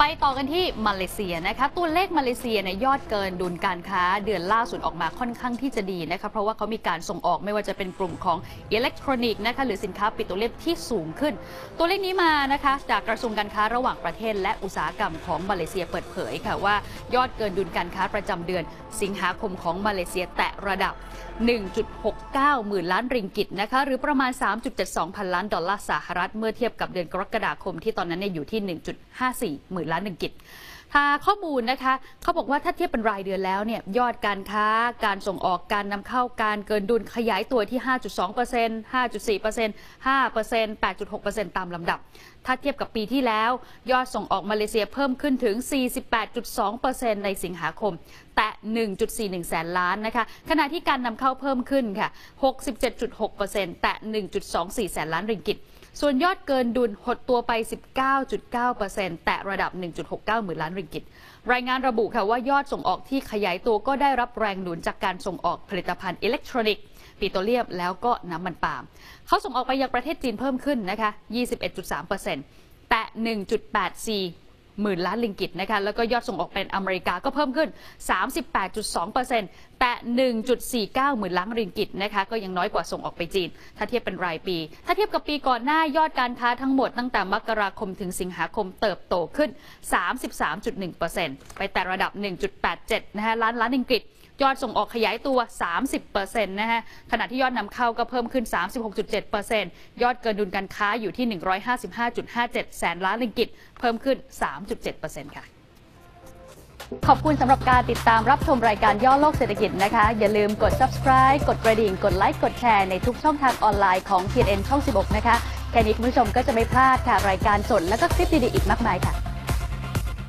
ไปต่อกันที่มาเลเซียนะคะตัวเลขมาเลเซียเนี่ยยอดเกินดุลการค้าเดือนล่าสุดออกมาค่อนข้างที่จะดีนะคะเพราะว่าเขามีการส่งออกไม่ว่าจะเป็นกลุ่มของอิเล็กทรอนิกส์นะคะหรือสินค้าปิโตรเลียมที่สูงขึ้นตัวเลขนี้มานะคะจากกระทรวงการค้าระหว่างประเทศและอุตสาหกรรมของมาเลเซียเปิดเผยค่ะว่ายอดเกินดุลการค้าประจำเดือนสิงหาคมของมาเลเซียแตะระดับ 1.69 หมื่นล้านริงกิตนะคะหรือประมาณ 3.72 พันล้านดอลลาร์สหรัฐเมื่อเทียบกับเดือนกรกฎาคมที่ตอนนั้นอยู่ที่ 1.54 หมื่นล้านริงกิตข้อมูลนะคะเขาบอกว่าถ้าเทียบเป็นรายเดือนแล้วเนี่ยยอดการค้าการส่งออกการนำเข้าการเกินดุลขยายตัวที่ 5.2% 5.4% 5% 8.6% ตามลำดับถ้าเทียบกับปีที่แล้วยอดส่งออกมาเลเซียเพิ่มขึ้นถึง 48.2% ในสิงหาคมแตะ 1.41 แสนล้านนะคะขณะที่การนำเข้าเพิ่มขึ้นค่ะ 67.6% แตะ 1.24 แสนล้านริงกิตส่วนยอดเกินดุลหดตัวไป 19.9% แตะระดับ 1.69 หมื่นล้านริงกิตรายงานระบุค่ะว่ายอดส่งออกที่ขยายตัวก็ได้รับแรงหนุนจากการส่งออกผลิตภัณฑ์อิเล็กทรอนิกส์ปิโตรเลียมแล้วก็น้ำมันปาล์มเขาส่งออกไปยังประเทศจีนเพิ่มขึ้นนะคะ 21.3% แตะ 1.84 หมื่นล้านริงกิตนะคะแล้วก็ยอดส่งออกเป็นอเมริกาก็เพิ่มขึ้น 38.2% แต่ 1.49 หมื่นล้านริงกิตนะคะก็ยังน้อยกว่าส่งออกไปจีนถ้าเทียบเป็นรายปีถ้าเทียบกับปีก่อนหน้ายอดการค้าทั้งหมดตั้งแต่มกราคมถึงสิงหาคมเติบโตขึ้น 33.1% ไปแต่ระดับ 1.87 นะคะล้านริงกิตยอดส่งออกขยายตัว 30% นะคะขณะที่ยอดนำเข้าก็เพิ่มขึ้น 36.7% ยอดเกินดุลการค้าอยู่ที่ 155.57 แสนล้านริงกิตเพิ่มขึ้น 3.7% ค่ะขอบคุณสำหรับการติดตามรับชมรายการย่อโลกเศรษฐกิจนะคะอย่าลืมกด subscribe กดกระดิ่งกดไลค์กดแชร์ในทุกช่องทางออนไลน์ของ TNN ช่อง 16 นะคะแค่นี้คุณผู้ชมก็จะไม่พลาดค่ะรายการสดและก็คลิปดีๆอีกมากมายค่ะ